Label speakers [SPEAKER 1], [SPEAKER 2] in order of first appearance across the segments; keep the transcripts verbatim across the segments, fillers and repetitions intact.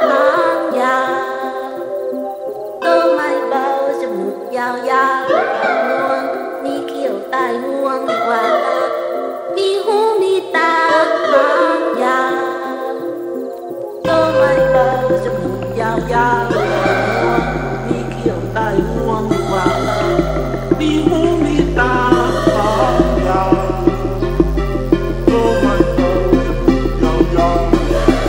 [SPEAKER 1] หางยาวตัวไม่เบาจมูกยาวๆงวงมีเขี้ยวใต้งวงดีกว่ามีหูมีตาหางยาวตัวไม่เบาจมูกยาวๆงวงมีเขี้ยวใต้งวงดีกว่ามีหูมีตาหางยาวตัวไม่เบาจมูกยาวๆ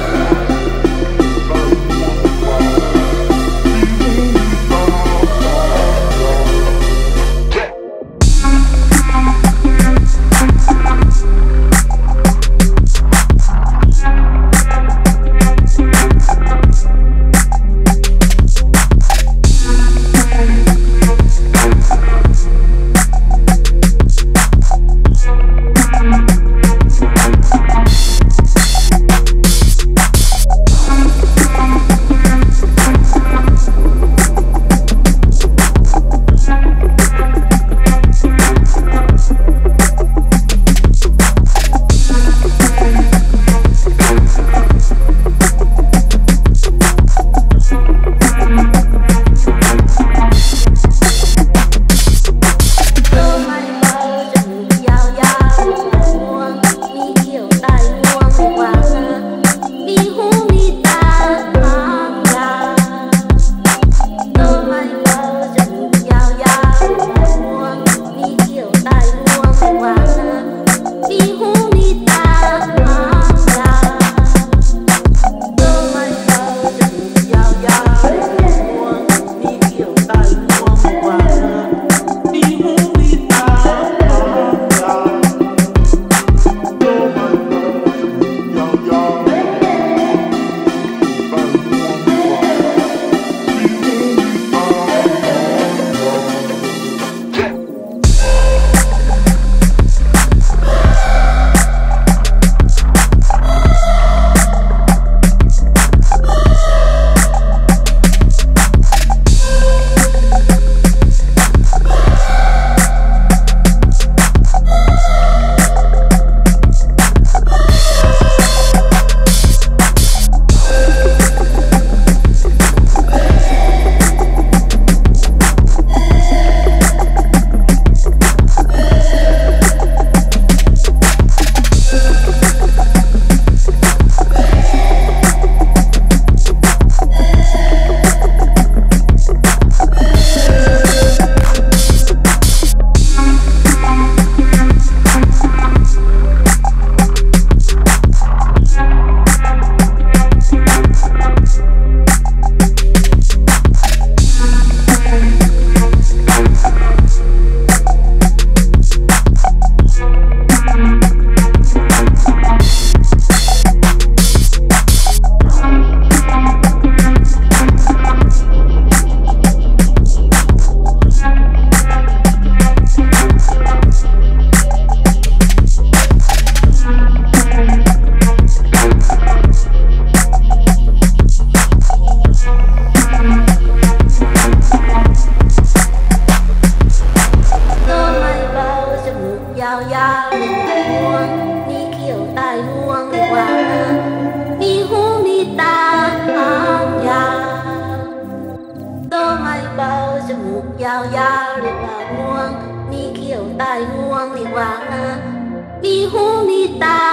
[SPEAKER 1] ยาวๆงวงมีเขี้ยวใต้งวงดีกว่ามีหูมีตาหางยาวตัวไม่เบาจมูกยาวๆเรียกว่างวงมีเขี้ยวใต้งวงดีกว่ามีหูมีตา